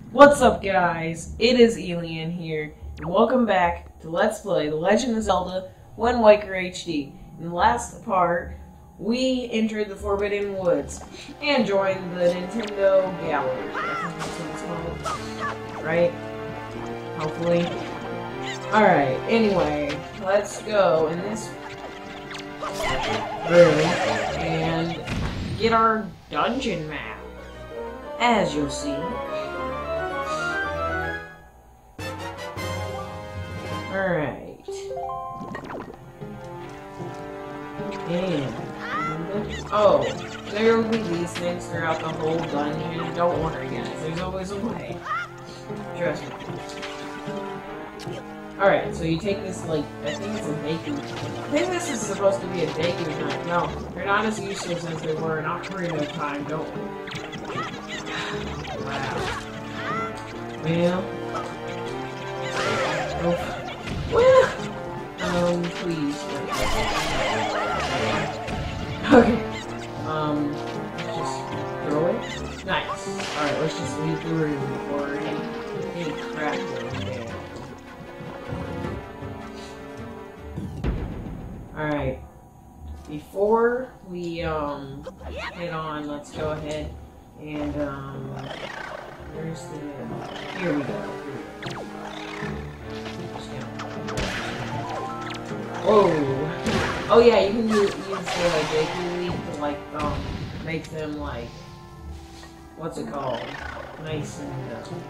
What's up, guys? It is Elien here, and welcome back to Let's Play The Legend of Zelda Wind Waker HD. In the last part, we entered the Forbidden Woods and joined the Nintendo Gallery. I think that's what it's called. Right? Hopefully. Alright, anyway, let's go in this room and get our dungeon map, as you'll see. Alright. And oh, there will be these things throughout the whole dungeon. Don't worry, guys. There's always a way. Trust me. Alright, so you take this, like, I think it's a Deku. I think this is supposed to be a Deku knife. No, they're not as useless as they were in Ocarina of Time, don't worry. Wow. Well. Oh. Please. Okay. Let's just throw it. Nice. Alright, let's just leave the room before any crap goes down. Alright. Before we, head on, let's go ahead and, where's the, here we go. Whoa! Oh yeah, you can use the Deku Leaf to like make them like what's it called? Nice and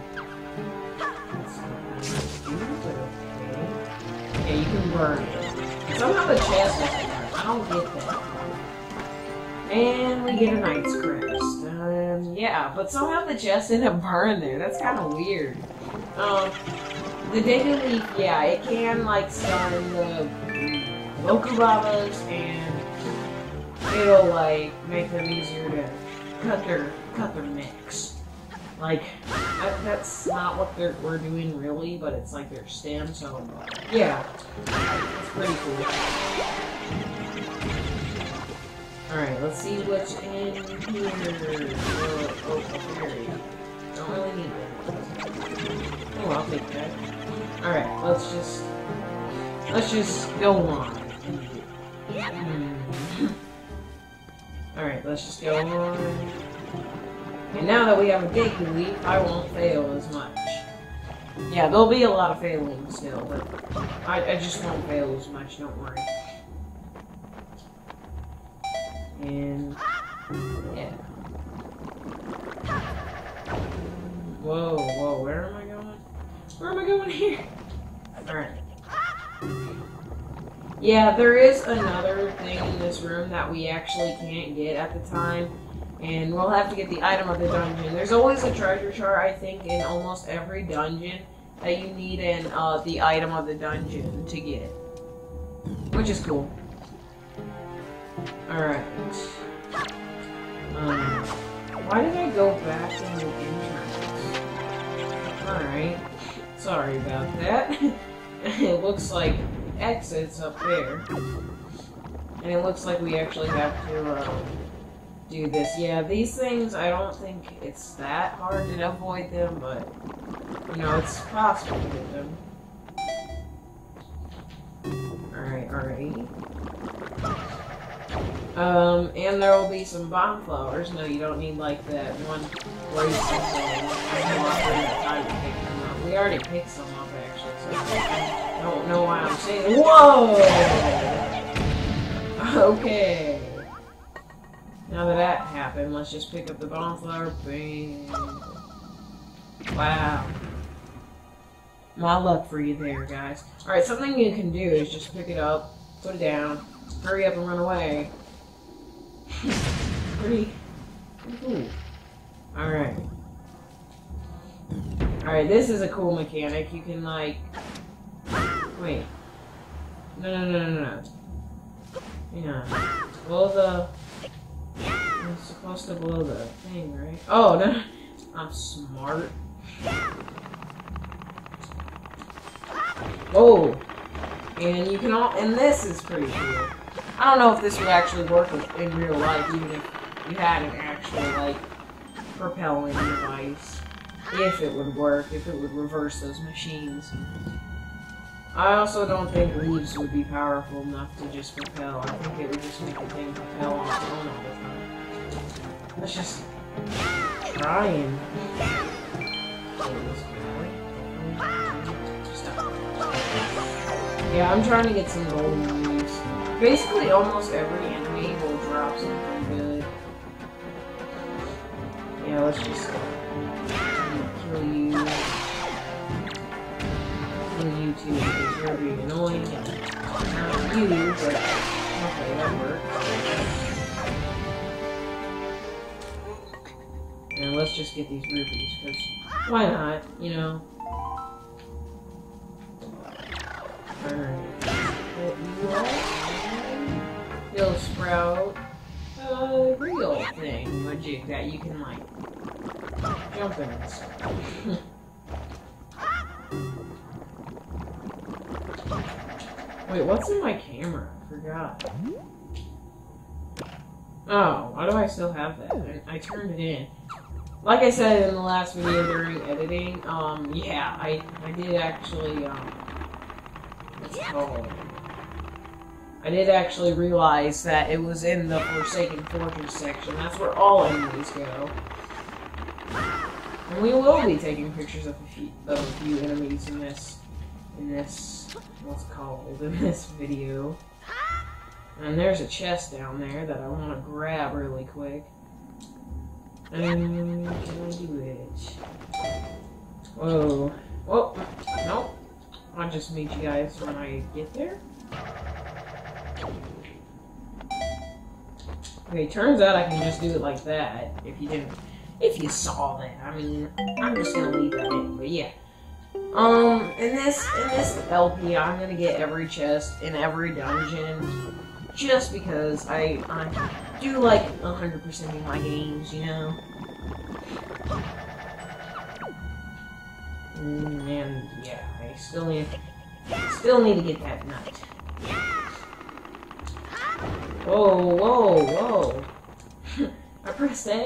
yeah, you can burn it. Somehow the chest is burnt. I don't get that. And we get a Knight's Crest. Yeah, but somehow the chest didn't burn there. That's kind of weird. The Deku Leaf, yeah, it can like stun the Okubabas, and it'll like make them easier to cut their necks. Like that's not what we're doing really, but it's like their stem. So yeah, it's pretty cool. All right, let's see what's in here. Oh, berry. Don't really need that. Oh, I'll take that. All right, let's just go on. Alright, let's just go on. And now that we have a Deku Leaf, I won't fail as much. Yeah, there'll be a lot of failing still, but I just won't fail as much, don't worry. And yeah. Whoa, where am I going? Where am I going here? Alright. Yeah, there is another thing in this room that we actually can't get at the time, and we'll have to get the item of the dungeon. There's always a treasure chart, I think, in almost every dungeon that you need the item of the dungeon to get, which is cool. Alright. Why did I go back in the entrance? Alright. Sorry about that. It looks like exits up there, and it looks like we actually have to do this. Yeah, these things, I don't think it's that hard to avoid them, but you know, it's possible to get them. Alright. And there will be some bomb flowers. No, you don't need like that one place. We already picked some up actually, so I don't know why I'm saying. Whoa! Okay. Now that happened, let's just pick up the bomb flower. Bang. Wow. My luck for you there, guys. Alright, something you can do is just pick it up, put it down, hurry up and run away. Pretty cool. Alright. Alright, this is a cool mechanic. You can like... Wait. No. Yeah. Blow the... I'm supposed to blow the thing, right? Oh, no. I'm smart. Whoa. And you can all... And this is pretty cool. I don't know if this would actually work in real life, even if you had an actual, like, propelling device. If it would work, if it would reverse those machines. I also don't think leaves would be powerful enough to just propel. I think it would just make the thing propel on its own all the time. Let's just try and... Yeah, I'm trying to get some golden leaves. Basically, almost every enemy will drop something good. Yeah, let's just kill you. Kill you too, because you're being annoying. Not you, but okay, that works. And let's just get these rupees, because why not, you know? Alright. You'll sprout a real thing, magic, that you can, like, jump in and stuff. Wait, what's in my camera? I forgot. Oh, why do I still have that? I turned it in. Like I said in the last video during editing, yeah, I did actually, what's it called? I did actually realize that it was in the Forsaken Fortress section. That's where all enemies go. And we will be taking pictures of a few enemies in this, what's it called, in this video. And there's a chest down there that I want to grab really quick. And can I do it? Whoa. Whoa. Nope. I'll just meet you guys when I get there. Okay, turns out I can just do it like that. If you saw that. I mean, I'm just gonna leave that in, but yeah. In this LP, I'm gonna get every chest in every dungeon, just because I do like 100%ing my games, you know. And yeah, I still need to get that nut. Whoa, whoa, whoa! I pressed A.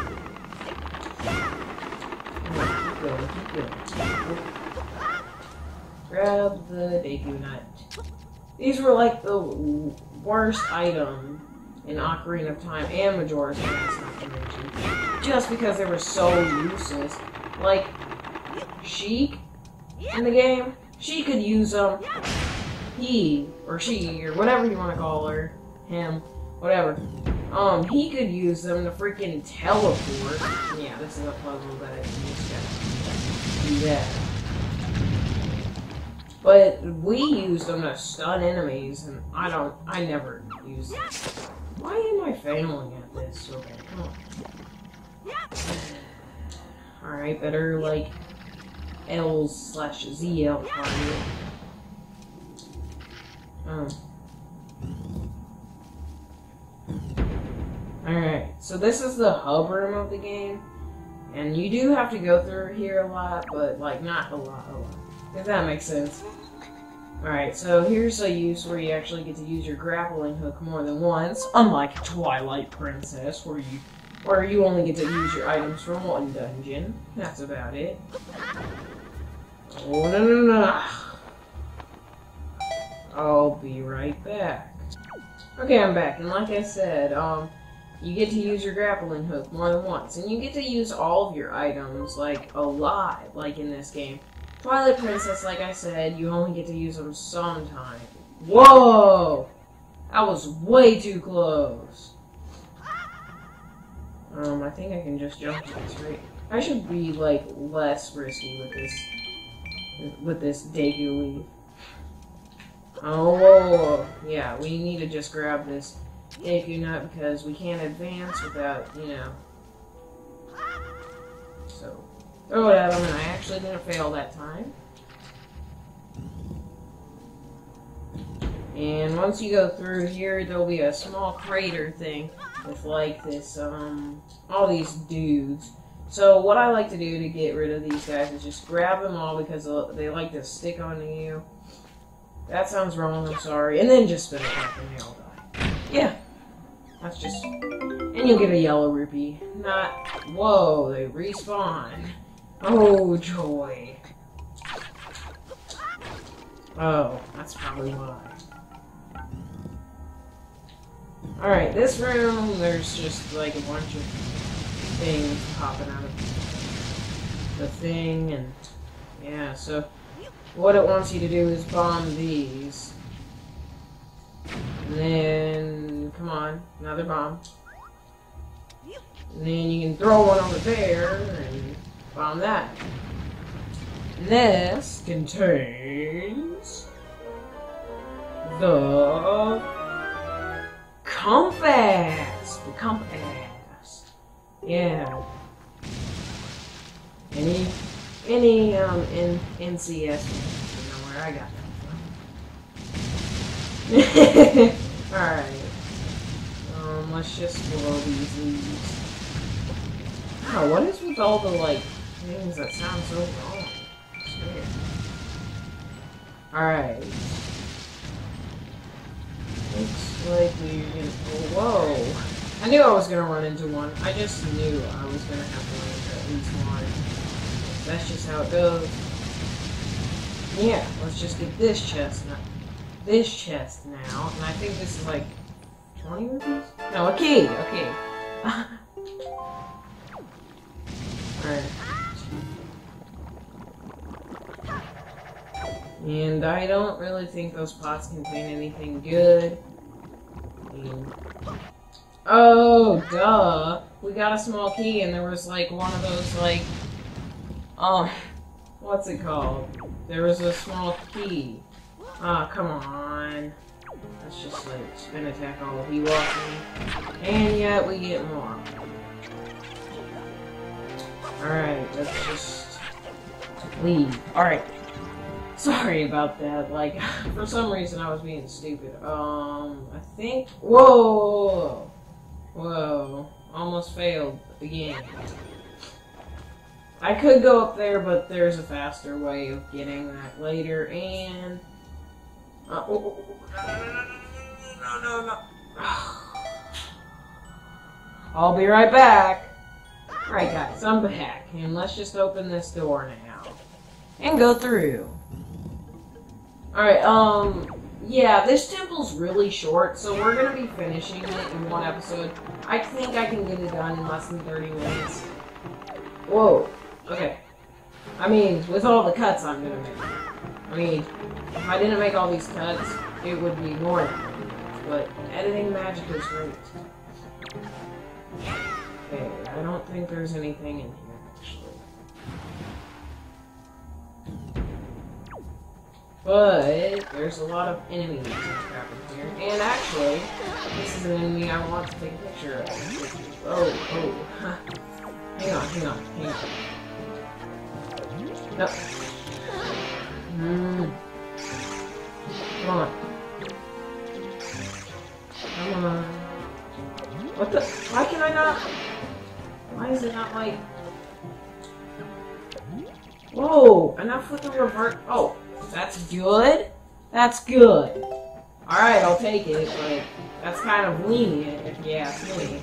Keep going. Grab the Deku Nut. These were like the worst item in Ocarina of Time and Majora's Mask, not to mention. Just because they were so useless. Like, Sheik in the game, she could use them. He, or she, or whatever you want to call her, him, whatever. He could use them to freaking teleport. Yeah, this is a puzzle that I just gotta do that. But we use them to stun enemies, and I never use them. Why am I failing at this? Okay, come on. Alright, better, like, L/ZL target. Alright, so this is the hub room of the game. And you do have to go through here a lot, but, like, not a lot. If that makes sense. Alright, so here's a use where you actually get to use your grappling hook more than once, unlike Twilight Princess, where you only get to use your items from one dungeon. That's about it. Oh, no. I'll be right back. Okay, I'm back, and like I said, you get to use your grappling hook more than once, and you get to use all of your items, like, a lot, like in this game. Twilight Princess, like I said, you only get to use them sometime. Whoa! That was way too close. I think I can just jump to this, right? I should be, like, less risky with this Deku Leaf. Oh, yeah, we need to just grab this Deku Nut because we can't advance without, you know. So, throw it at him, and I actually didn't fail that time. And once you go through here, there'll be a small crater thing with, like, this, all these dudes. So what I like to do to get rid of these guys is just grab them all because they like to stick onto you. That sounds wrong, I'm sorry. And then just spin it back and they all die. Yeah. That's just... And you'll get a yellow rupee. Not... Whoa, they respawn. Oh, joy. Oh, that's probably why. Alright, this room, there's just like a bunch of things popping out of the thing, and yeah, so what it wants you to do is bomb these. And then, come on, another bomb. And then you can throw one over there and bomb that. And this contains the compass. The compass. Yeah. Any in NCS, you know where I got that from. Alright. Let's just blow these leaves. Wow, what is with all the, like, things that sound so wrong? Alright. Looks like we're gonna... Oh, whoa! I knew I was gonna run into one. I just knew I was gonna have to run into at least one. That's just how it goes. Yeah, let's just get this chest now. This chest now. And I think this is like 20 rupees? No, a key! Okay. Alright. And I don't really think those pots contain anything good. Oh, duh! We got a small key and there was like one of those like... what's it called? There was a small key. Ah, come on. Let's just like spin attack all of you off me. And yet we get more. Alright, let's just leave. Alright. Sorry about that. Like, for some reason I was being stupid. I think... Whoa! Whoa. Almost failed again. I could go up there, but there's a faster way of getting that later, and... no. I'll be right back. Alright guys, I'm back, and let's just open this door now. And go through. Alright, yeah, this temple's really short, so we're gonna be finishing it in one episode. I think I can get it done in less than 30 minutes. Whoa. Okay. I mean, with all the cuts I'm gonna make. I mean, if I didn't make all these cuts, it would be more than that. But editing magic is great. Okay, I don't think there's anything in here, actually. But there's a lot of enemies and crap in here. And actually, this is an enemy I want to take a picture of. Oh. Hang on. No. Come on. What the? Why can I not? Why is it not like... Whoa! Enough with the revert. Oh, that's good? That's good. Alright, I'll take it, but that's kind of lenient if you ask me.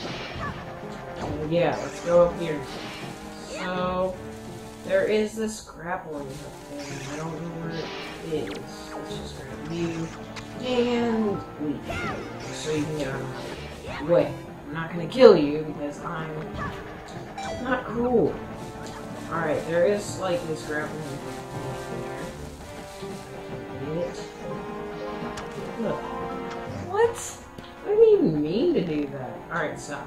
Yeah, let's go up here. So... There is this grappling thing. I don't know where it is. Let's just grab you and leave. So you can get out of my way. I'm not gonna kill you because I'm not cool. Alright, there is like this grappling thing there. Look. What? I didn't even mean to do that. Alright, stop.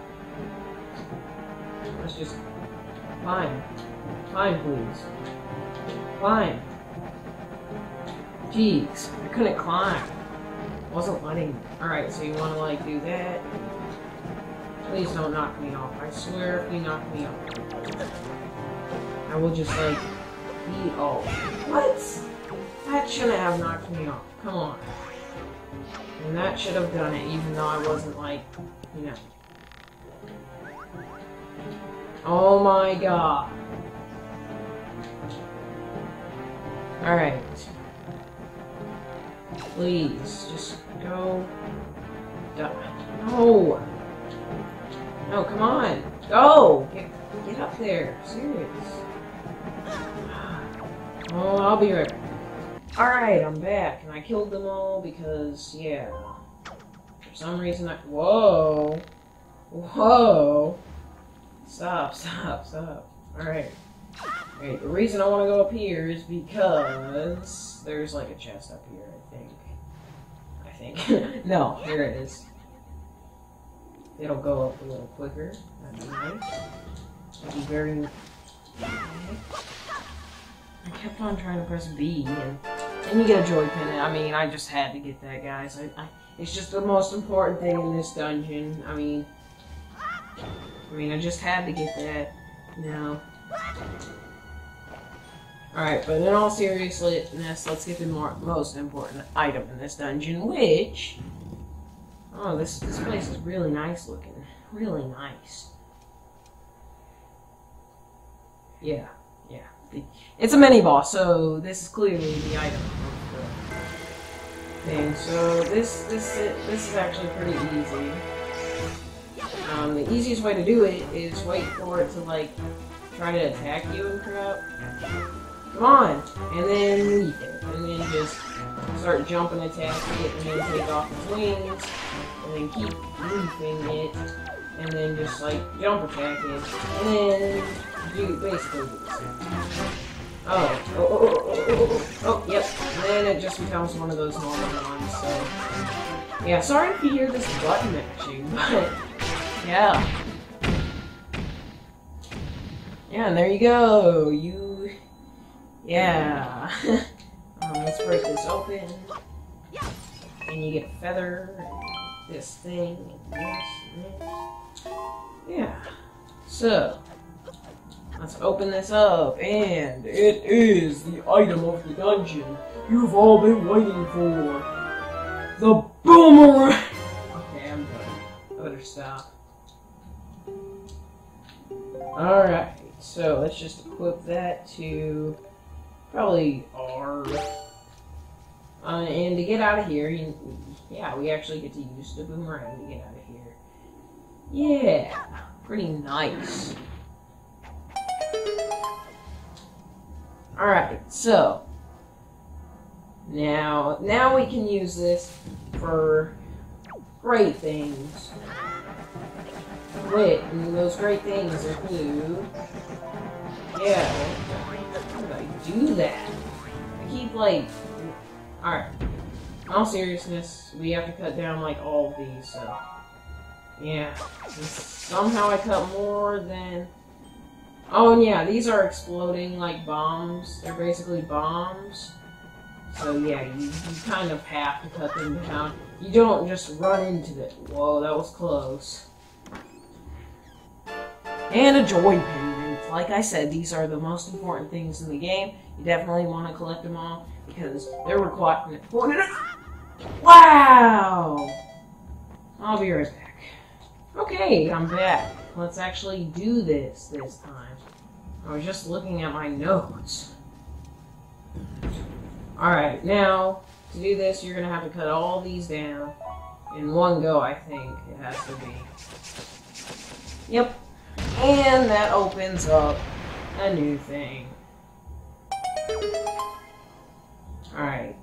Let's just climb. Climb, please. Climb. Jeez, I couldn't climb. Wasn't letting me. Alright, so you want to, like, do that. Please don't knock me off. I swear if you knock me off, I will just, like, eat all. What? That shouldn't have knocked me off. Come on. And that should have done it, even though I wasn't, like, you know. Oh my god. Alright. Please, just go. No! No, come on! Go! Get up there. Serious. Oh, I'll be right back. Alright, I'm back, and I killed them all because, yeah. For some reason Whoa! Whoa! Stop. Alright. Wait, the reason I want to go up here is because there's like a chest up here, I think. No, there it is. It'll go up a little quicker. That'd be nice. That'd be very nice. I kept on trying to press B, and you get a joy pin. I mean, I just had to get that, guys. It's just the most important thing in this dungeon. I mean, I just had to get that. No. Alright, but in all seriousness, let's get the most important item in this dungeon, which... Oh, this place is really nice looking. Really nice. Yeah. It's a mini-boss, so this is clearly the item of the thing. So this is actually pretty easy. The easiest way to do it is wait for it to, like, try to attack you and crap. Come on! And then leave it. And then just start jumping, attack it, and then take off its wings. And then keep leafing it. And then just, like, jump attack it. And then basically do the same. Oh, yep. And then it just becomes one of those normal ones, so... Yeah, sorry if you hear this button mashing, but... Yeah. Yeah, and there you go. Yeah. Let's break this open. And you get a feather, and this thing, and this, and this. Yeah. So... Let's open this up, and it is the item of the dungeon you've all been waiting for. The boomerang! Okay, I'm done. I better stop. Alright, so let's just equip that to probably R. And to get out of here, we actually get to use the boomerang to get out of here. Yeah, pretty nice. Alright, so now we can use this for great things. Wait, and those great things include... Yeah, how did I do that? I keep, like... Alright, in all seriousness, we have to cut down, like, all of these, so... Yeah, somehow I cut more than... Oh, and yeah, these are exploding, like, bombs. They're basically bombs. So, yeah, you kind of have to cut them down. You don't just run into them. Whoa, that was close. And a joy pendant. Like I said, these are the most important things in the game. You definitely want to collect them all, because they're required. Wow! I'll be right back. Okay, I'm back. Let's actually do this time. I was just looking at my notes. Alright, now, to do this, you're going to have to cut all these down in one go, I think it has to be. Yep. And that opens up a new thing. Alright.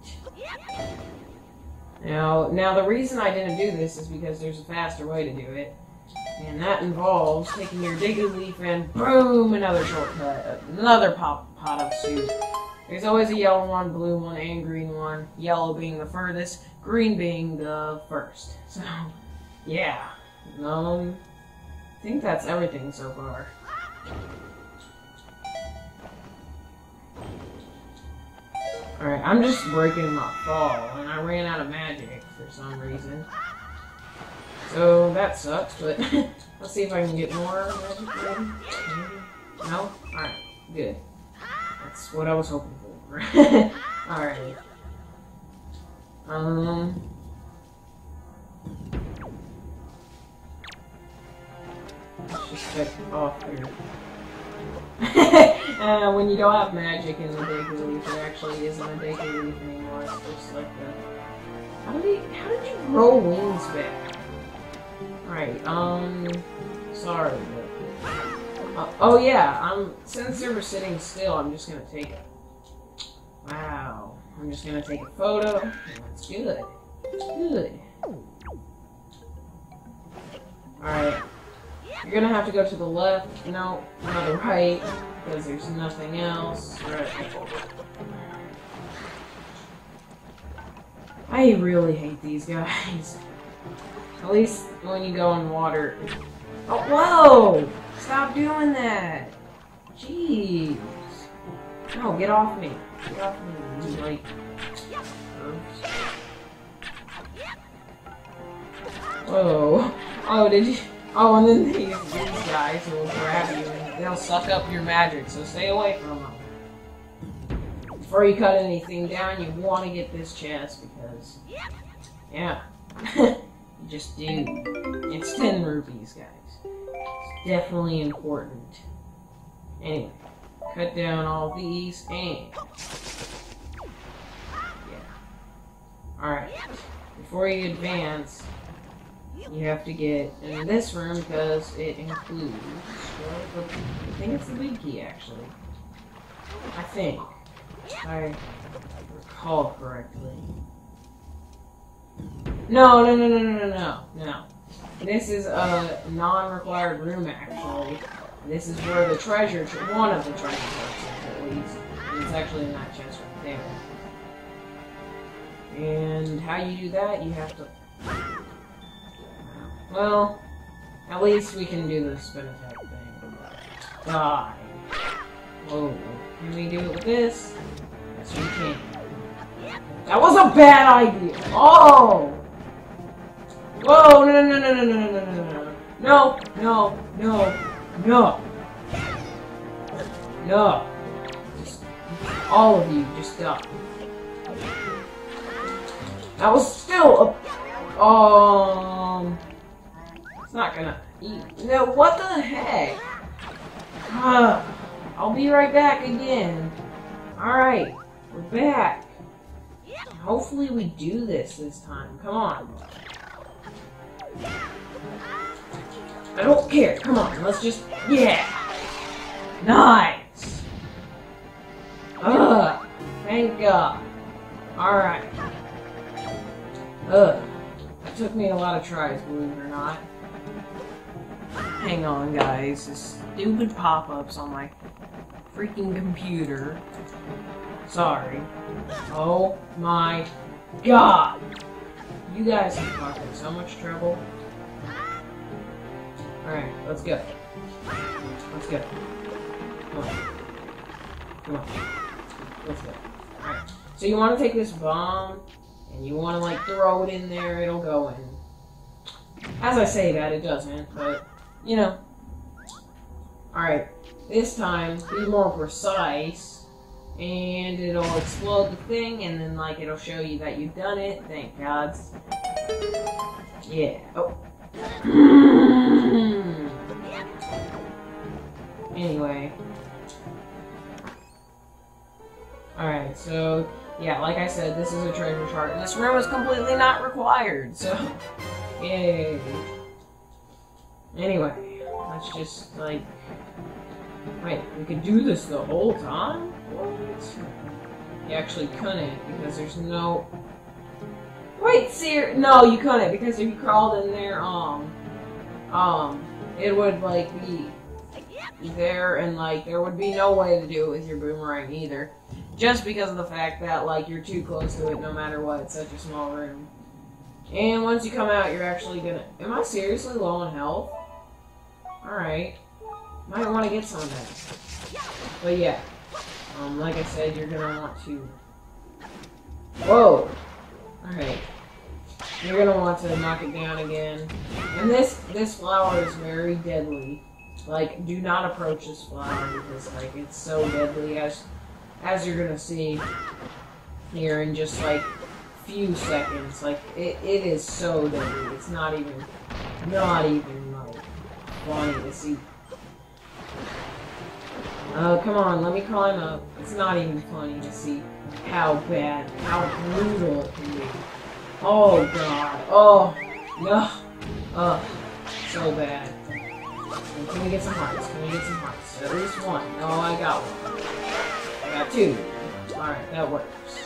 Now the reason I didn't do this is because there's a faster way to do it. And that involves taking your Diggy Leaf and boom, another shortcut. Another pot of soup. There's always a yellow one, blue one, and green one. Yellow being the furthest, green being the first. So, yeah. I think that's everything so far. Alright, I'm just breaking my fall, and I ran out of magic for some reason. So, that sucks, but let's see if I can get more magic ready. No? Alright, good. That's what I was hoping for. Alright. Let's just check off here. When you don't have magic in the Diggy Leaf, there actually isn't a Diggy Leaf anymore. It's just like the... How did you grow wings back? Alright, sorry, but... oh yeah, since they were sitting still, I'm just gonna take Wow. I'm just gonna take a photo. That's good. That's good. Alright. You're gonna have to go to the left. No, not the right. Because there's nothing else. Right. I really hate these guys. At least when you go in water. Oh, whoa! Stop doing that! Jeez. No, get off me. Get off me. Like. Whoa. Oh, did you? Oh, and then these guys will grab you and they'll suck up your magic, so stay away from them. Before you cut anything down, you want to get this chest because, yeah, you just do. It's 10 rupees, guys. It's definitely important. Anyway, cut down all these and, yeah. Alright, before you advance, you have to get in this room because it includes, well, I think it's the big key actually. I think. If I recall correctly. No. This is a non-required room actually. This is where the treasure, one of the treasure chests at least. And it's actually in that chest right there. And how you do that, you have to... Well, at least we can do the spin attack thing. Die. Whoa. Can we do it with this? Yes, we can. That was a bad idea! Oh! Whoa! No! Just, all of you, just die. That was still a... It's not gonna eat. No, what the heck? I'll be right back again. Alright, we're back. Hopefully we do this time. Come on. I don't care. Come on, let's just... Yeah! Nice! Thank God. Alright. It took me a lot of tries, believe it or not. Hang on, guys. This stupid pop-ups on my freaking computer. Sorry. Oh my God! You guys have caused me so much trouble. Alright, let's go. Let's go. Come on. Come on. Let's go. Alright. So you want to take this bomb, and you want to like throw it in there, it'll go in. As I say that, it doesn't, but, you know. Alright, this time, be more precise, and it'll explode the thing, and then, like, it'll show you that you've done it. Thank God. Yeah. Oh. Anyway. Alright, so, yeah, like I said, this is a treasure chart, and this room is completely not required, so, yay. Anyway, let's just, like, wait, we could do this the whole time? What? You actually couldn't, because there's no... Wait, no, you couldn't, because if you crawled in there, it would, like, be there, and, like, there would be no way to do it with your boomerang either. Just because of the fact that, like, you're too close to it no matter what, it's such a small room. And once you come out, you're actually gonna... Am I seriously low on health? Alright. Might want to get some of that. But yeah. Like I said, you're gonna want to... Whoa! Alright. You're gonna want to knock it down again. And this flower is very deadly. Like, do not approach this flower because, like, it's so deadly as you're gonna see here in just, like, few seconds. Like, it is so deadly. It's not even, like, funny to see. Come on, let me climb up. It's not even funny to see how bad, how brutal it can be. Oh, God. Oh, no. So bad. Can we get some hearts? Can we get some hearts? At least one. No, I got one. I got two. Alright, that works.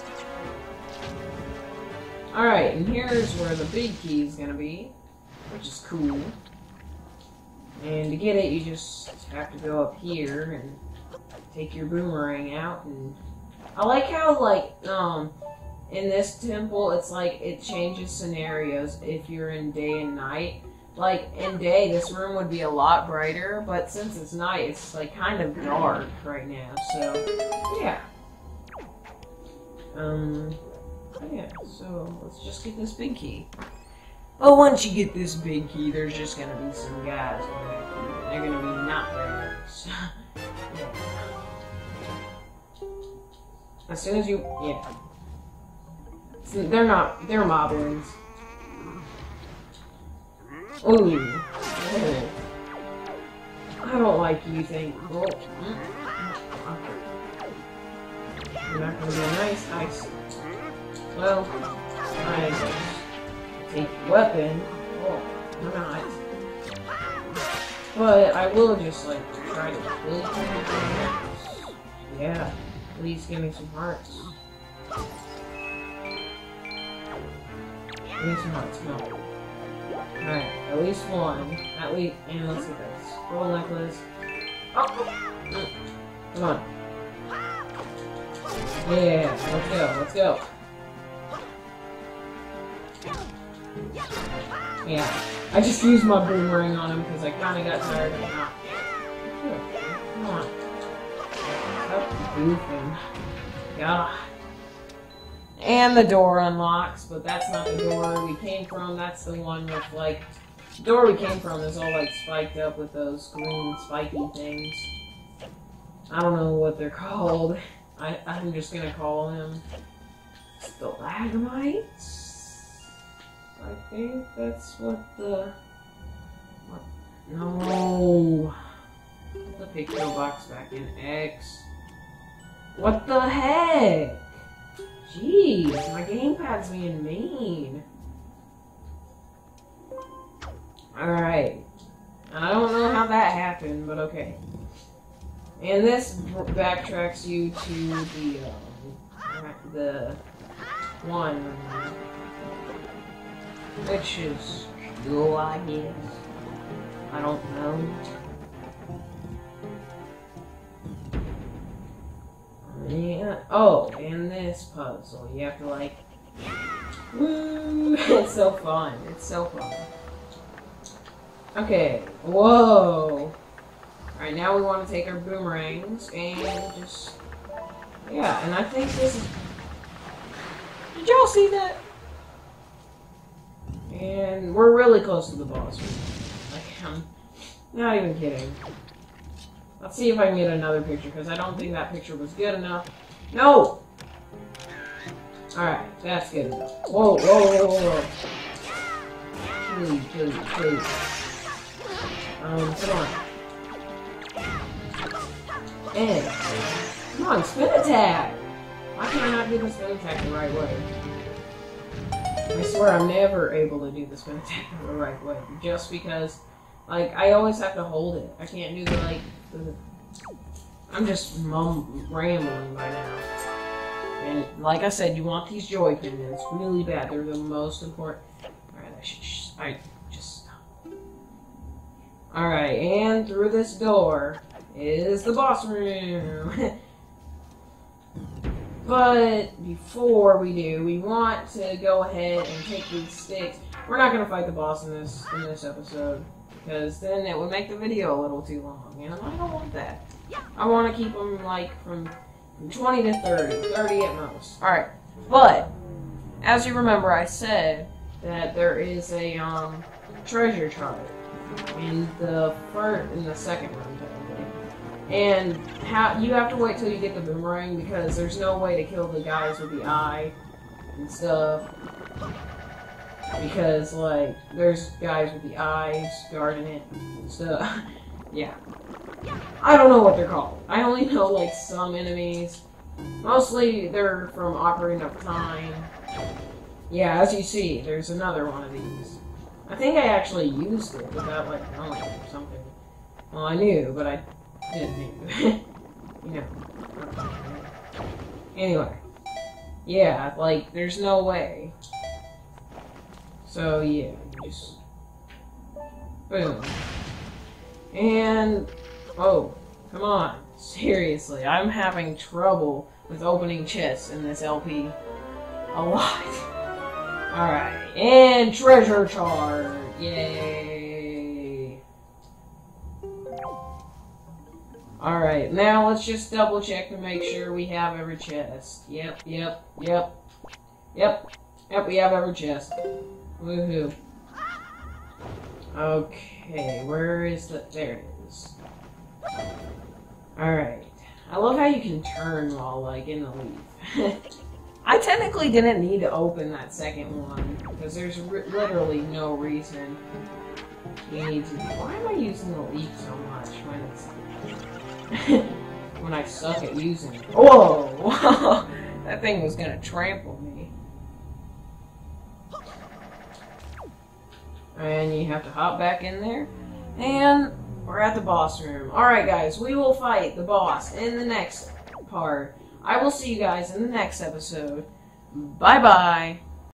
Alright, and here's where the big key is gonna be, which is cool. And to get it, you just have to go up here and take your boomerang out. And I like how, like, in this temple, it's like it changes scenarios if you're in day and night. Like, in day, this room would be a lot brighter, but since it's night, it's, like, kind of dark right now, so, yeah. Yeah, so, let's just get this big key. But once you get this big key, there's just gonna be some guys around. They're gonna be not there, so, yeah. As soon as you, yeah. So they're moblins. Ooh. Oh. I don't like you think. Oh. You're not gonna be nice. Well, I take a weapon. Oh, I'm not. But I will just like try to kill you. Yeah. Please give me some hearts. Give me some hearts. No. Alright, at least one. At least, and let's get this. Gold necklace. Oh! Come on. Yeah, let's go. Yeah, I just used my boomerang on him because I kind of got tired of not. Come on. Stop goofing. God. And the door unlocks, but that's not the door we came from. That's the one with, like, the door we came from is all, like, spiked up with those green spiky things. I don't know what they're called. I'm just gonna call them stalagmites. I think that's what the... What? No. Put the picture box back in X. What the heck? Jeez, my gamepad's being mean. Alright. I don't know how that happened, but okay. And this backtracks you to the one, which is cool, I guess. I don't know. Yeah. Oh, and this puzzle, you have to like, woo! It's so fun. It's so fun. Okay. Whoa. All right, now we want to take our boomerangs and just, yeah. And I think this is. Did y'all see that? And we're really close to the boss. Like, I'm not even kidding. Let's see if I can get another picture, because I don't think that picture was good enough. No! Alright, that's good enough. Whoa, whoa, whoa, whoa. Please. Come on. And, come on, spin attack! Why can I not do the spin attack the right way? I swear I'm never able to do the spin attack the right way, just because, like, I always have to hold it. I can't do the, like, I'm just rambling by now. And like I said, you want these Joy-Con. It's really bad. They're the most important. Alright, I just stop. Alright, and through this door is the boss room. But before we do, we want to go ahead and take these sticks. We're not going to fight the boss in this episode, because then it would make the video a little too long, and I don't want that. I want to keep them like from 20 to 30 at most. Alright, but as you remember, I said that there is a treasure chart in the second room, technically. And you have to wait till you get the boomerang, because there's no way to kill the guys with the eye and stuff. Because, like, there's guys with the eyes guarding it and stuff. Yeah. I don't know what they're called. I only know, like, some enemies. Mostly, they're from Ocarina of Time. Yeah, as you see, there's another one of these. I think I actually used it without, like, knowing or something. Well, I knew, but I didn't know. You know. Anyway. Yeah, like, there's no way. So, yeah, just... Boom. And... Oh, come on. Seriously, I'm having trouble with opening chests in this LP. A lot. Alright, and treasure chart. Yay. Alright, now let's just double check to make sure we have every chest. Yep, we have every chest. Woohoo. Okay, where is the... There it is. Alright. I love how you can turn while, like, in the leaf. I technically didn't need to open that second one, because there's literally no reason you need to... Why am I using the leaf so much when it's... when I suck at using it? Whoa! That thing was gonna trample me. And you have to hop back in there. And we're at the boss room. Alright guys, we will fight the boss in the next part. I will see you guys in the next episode. Bye-bye.